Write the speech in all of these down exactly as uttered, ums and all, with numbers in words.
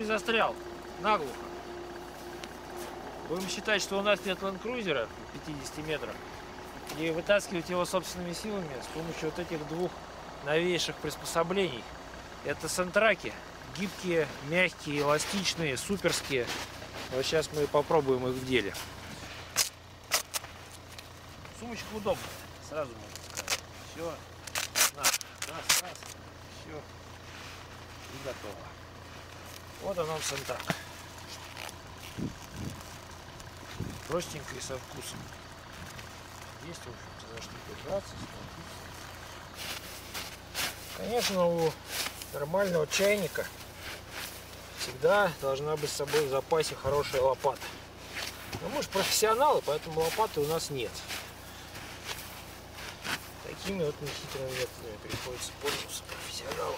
и застрял. Наглухо. Будем считать, что у нас нет ленд-крузера в пятидесяти метрах. И вытаскивать его собственными силами с помощью вот этих двух новейших приспособлений. Это сентраки. Гибкие, мягкие, эластичные, суперские. Вот сейчас мы попробуем их в деле. Сумочка удобная, сразу можно сказать. Все, раз, раз, раз, все, и готово. Вот он, сентрак. Простенько и со вкусом. Есть, в общем-то, за что держаться, схватиться. Конечно, у нормального чайника всегда должна быть с собой в запасе хорошая лопата. Но мы же профессионалы, поэтому лопаты у нас нет. Такими вот нехитрыми методами приходится пользоваться профессионалам.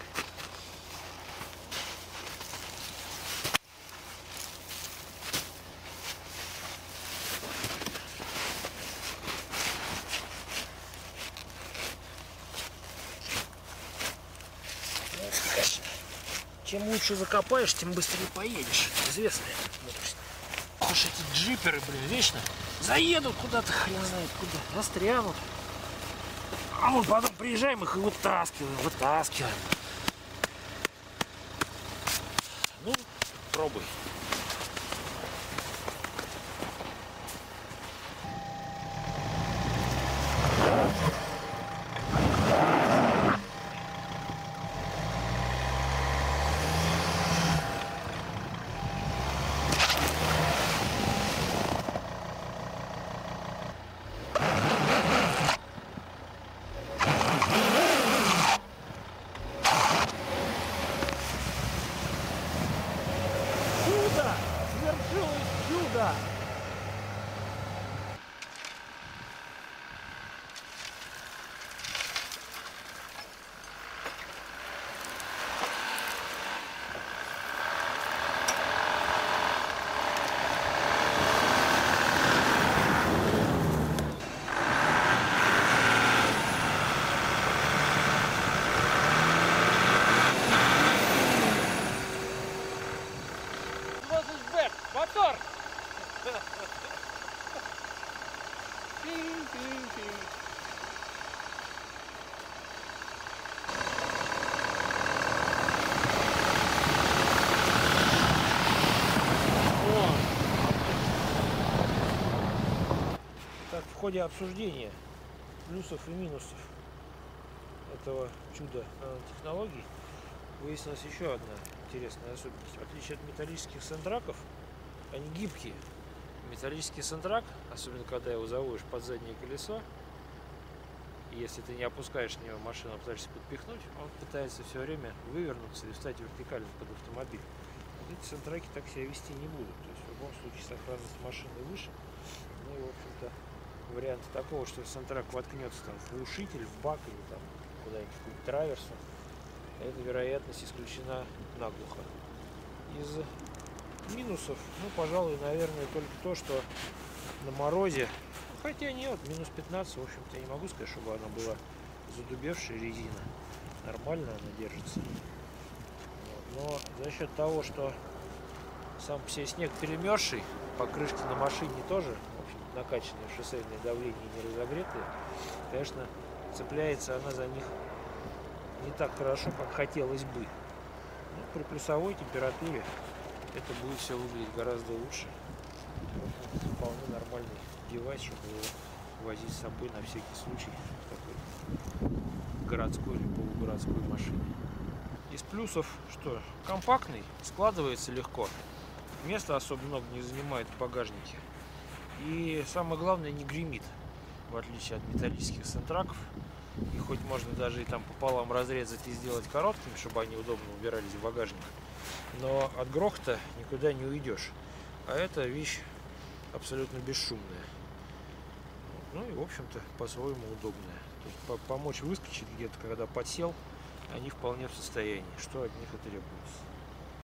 Чем лучше закопаешь, тем быстрее поедешь. Известная мудрость. Уж эти джиперы, блин, вечно заедут куда-то, хрен знает куда, застрянут. А мы потом приезжаем, их и вытаскиваем, вытаскиваем. Ну, пробуй. Свершилось чудо! Мотор! Так, в ходе обсуждения плюсов и минусов этого чуда нанотехнологий выяснилась еще одна интересная особенность. В отличие от металлических сентраков, они гибкие. Металлический сентрак, особенно когда его заводишь под заднее колесо, и если ты не опускаешь на него машину, а пытаешься подпихнуть, он пытается все время вывернуться и встать вертикально под автомобиль. Вот эти сентраки так себя вести не будут. То есть в любом случае сохранность машины выше. Ну и в общем-то вариант такого, что сентрак воткнется там в глушитель, в бак или там куда-нибудь в какую-то траверсу, эта вероятность исключена наглухо. Из минусов, ну, пожалуй, наверное, только то, что на морозе, ну, хотя нет, минус пятнадцать, в общем-то, я не могу сказать, чтобы она была задубевшая резина. Нормально она держится. Вот. Но за счет того, что сам по себе снег перемерзший, покрышки на машине тоже, в общем, накачанные, шоссейное давление не разогретые, конечно, цепляется она за них не так хорошо, как хотелось бы. Но при плюсовой температуре это будет все выглядеть гораздо лучше. Это вполне нормальный девайс, чтобы его возить с собой на всякий случай в такой городской или полугородской машине. Из плюсов, что компактный, складывается легко, места особо много не занимает в багажнике. И самое главное, не гремит, в отличие от металлических сентраков. И хоть можно даже и там пополам разрезать и сделать короткими, чтобы они удобно убирались в багажник, но от грохота никуда не уйдешь. А эта вещь абсолютно бесшумная. Ну и в общем-то по-своему удобная. То есть по помочь выскочить где-то, когда подсел, они вполне в состоянии, что от них и требуется.